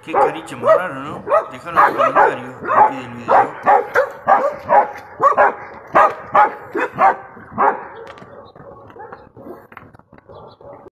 Qué cariche más raro, ¿no? Déjalo en los comentarios.